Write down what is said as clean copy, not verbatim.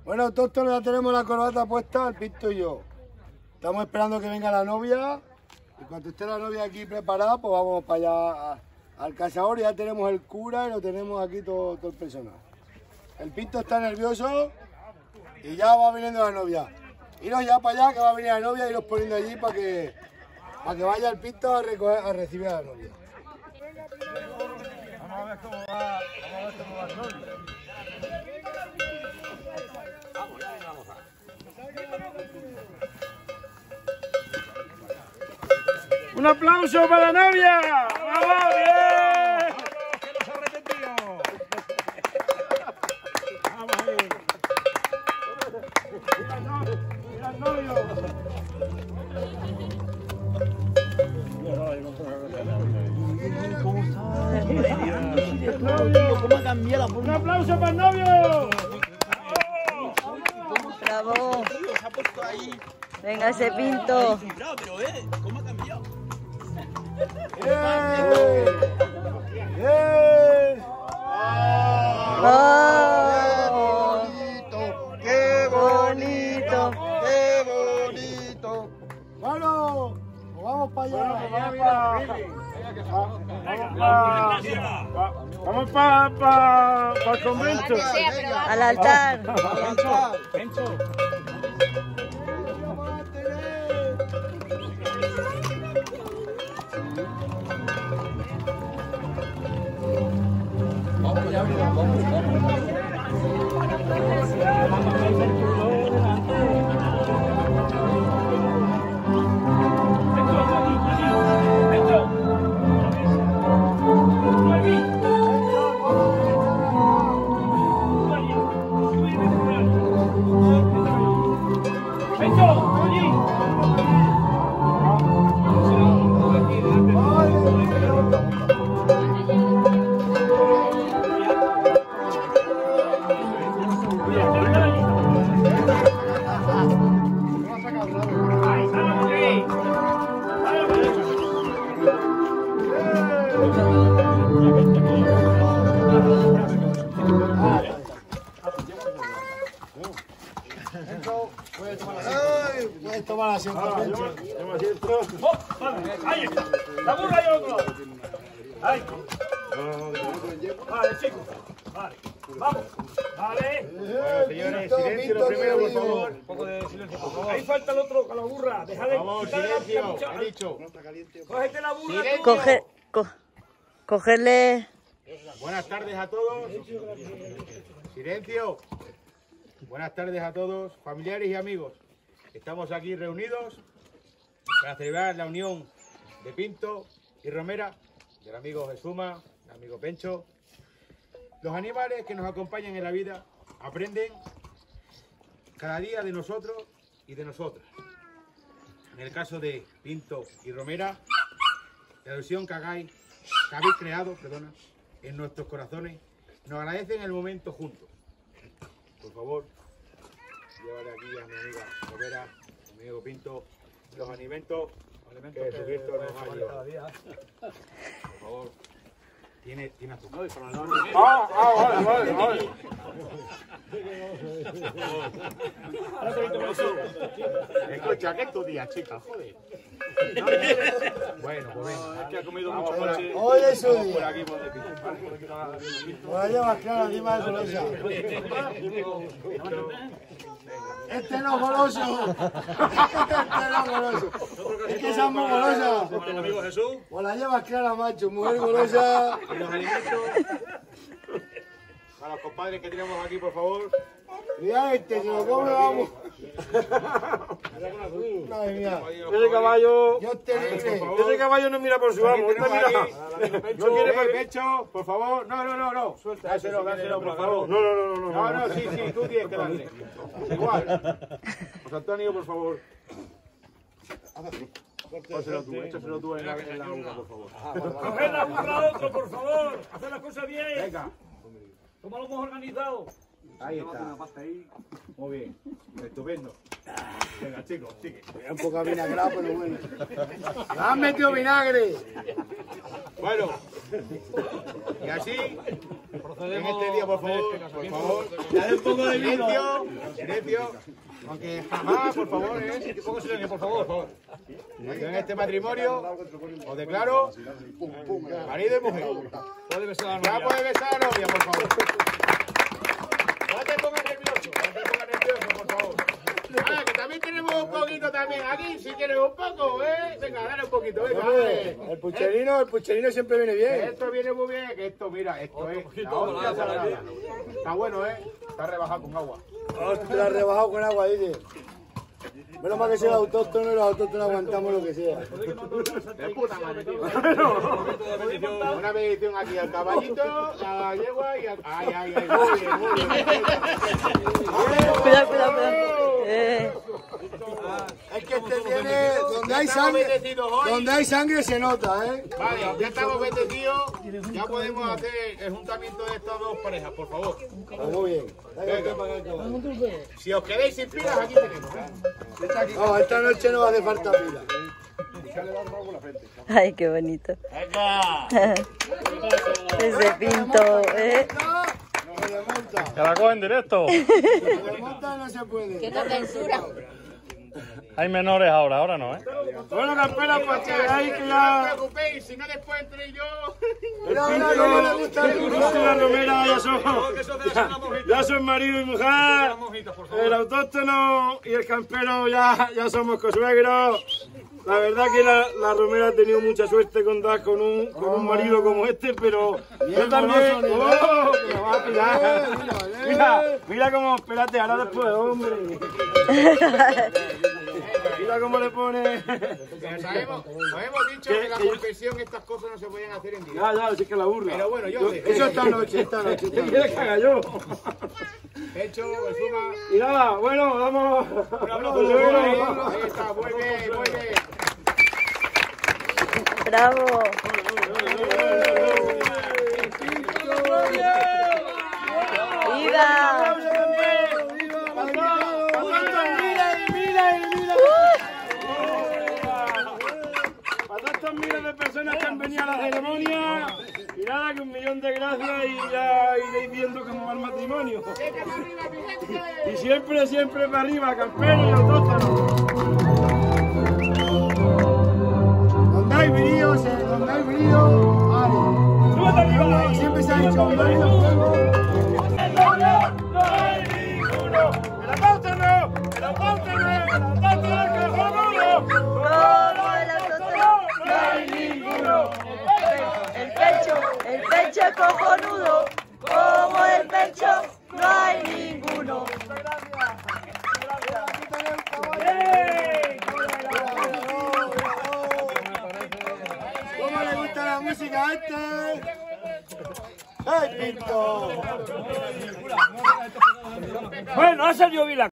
Bueno, autóctono, ya tenemos la corbata puesta, el Pinto y yo. Estamos esperando que venga la novia. Y cuando esté la novia aquí preparada, pues vamos para allá al cazador. Ya tenemos el cura y lo tenemos aquí todo el personal. El Pinto está nervioso y ya va viniendo la novia. Iros ya para allá, que va a venir la novia, y iros poniendo allí para que vaya el Pinto a recibir a la novia. Vamos a ver cómo va, el novio. ¡Un aplauso para la novia! ¡Vamos, bien! ¡Que no se ha arrepentido! ¡Vamos ahí! ¡Mira el novio! ¿Cómo ha cambiado la forma? ¡Un aplauso para el novio! ¡Bravo! Se ha puesto ahí. Venga ese Pinto. Pero ¿cómo ha cambiado? ¡Oh! ¡Qué bonito! ¡Qué bonito! Bueno, pues vamos para allá. Vamos para el convento. Al altar. Puedes tomar asiento. Ahí está. La burra y el otro lado. Ahí. Vale, chicos. Vale. Vamos. Vale. Señores, silencio lo primero, por favor. Un poco de silencio, por favor. Ahí falta el otro con la burra. Dejad de... Vamos, silencio. He dicho. Cógete la burra. Cogerle. Buenas tardes a todos. Silencio. Buenas tardes a todos, familiares y amigos. Estamos aquí reunidos para celebrar la unión de Pinto y Romera, del amigo Jesuma, del amigo Pencho. Los animales que nos acompañan en la vida aprenden cada día de nosotros y de nosotras. En el caso de Pinto y Romera, la ilusión que habéis creado, en nuestros corazones, nos agradecen el momento juntos. Por favor, llevaré aquí a mi amiga Romera, a mi amigo Pinto, los alimentos que Jesucristo nos ha llevado. Por favor, tiene azúcar. Vale. Escucha, que es tu día, chica, joder. Bueno, pues venga. Es que ha comido mucho noche. Hoy es su Por día. aquí, por aquí. Por allá más claro, encima de golosa. Este no es goloso. Este no es goloso. Es que esa es muy golosa. Con el amigo Jesús. Pues la llevas clara, macho. Mujer golosa. Y los alimentos para los compadres que tenemos aquí, por favor. Mira este, se lo come, vamos. Madre mía. Ese caballo. Dios te libre. Ese caballo no mira por su amo. Este mira. No quiere para el pecho, por favor. No. Suelta. Dáselo, por favor. No, sí, tú tienes que darle. Igual. José Antonio, por favor. Échaselo tú en la boca, por favor. Coger la burra a otro, por favor. Hacer las cosas bien. Venga. Como lo hemos organizado. Ahí está. Muy bien. Estupendo. Venga, chicos, sigue. Un poco vinagrado, pero bueno. ¡Me han metido vinagre! Bueno, y así, en este día, por favor, Dale un poco de vino. silencio, aunque jamás, por favor, un poco de silencio, por favor. En este matrimonio, os declaro marido y mujer. Puede besar a la Ya novia. puedes besar a la novia, por favor. No te pongas nervioso, por favor. Ah, que también tenemos un poquito también aquí, si quieres un poco, Venga, dale un poquito, venga, dale. El pucherino siempre viene bien. Esto viene muy bien, que esto, mira, esto es la hostia sagrada. Está bueno, Está rebajado con agua. Te la has rebajado con agua, dice. Menos mal que sea autóctono y los autóctonos aguantamos lo que sea. De puta madre, tío. Una bendición aquí al caballito, a la yegua y al... Ay, muy bien. Cuidado. Es que este tiene... Donde hay sangre se nota, Vale, ya estamos bendecidos, ya podemos hacer el juntamiento de estas dos parejas, por favor. Muy bien. Venga. Si os quedáis sin pilas, aquí tenemos. No, esta noche no va a hacer falta pila. Ay, qué bonito. Ese pinto, No se monta. Que la cogen directo. Se monta no se puede. Hay menores ahora no, Bueno, campera, pues que hay que No ya... os preocupéis, si no después entré yo. Mira, no le gusta el Pinto y la Romera ya son marido y mujer. El autóctono y el campero ya somos cosuegros. La verdad que la Romera ha tenido mucha suerte con dar con un marido como este, pero yo también... ¡Oh! Que me va a tirar. Mira cómo... Espérate, ahora después, hombre. Mira cómo le pone... Nos hemos dicho que la confesión, estas cosas no se podían hacer en directo. Ya, sí que la burla. Pero bueno, yo sé. Eso esta noche. ¿Qué quieres que haga yo? Hecho, suma. Y nada, bueno, vamos. Un aplauso. Ahí está, muy bien. bravo. ¡Viva! Para estos miles de personas que han venido a la ceremonia, y nada, que 1.000.000 de gracias y ya iréis viendo cómo va el matrimonio. Y siempre para arriba, campero y autóctono. Donde hay brío, vale. ¡Súbete arriba! Siempre se ha dicho, donde hay fuego. ¡No hay ninguno! ¡El autóctono! ¡El autóctono! ¡El autóctono cojonudo! ¡Como el autóctono! ¡No hay ninguno! El pecho cojonudo. Como el pecho no hay ninguno. ¿Cómo le gusta la música a este? ¡Ay, Pinto! Bueno, ha salido bien la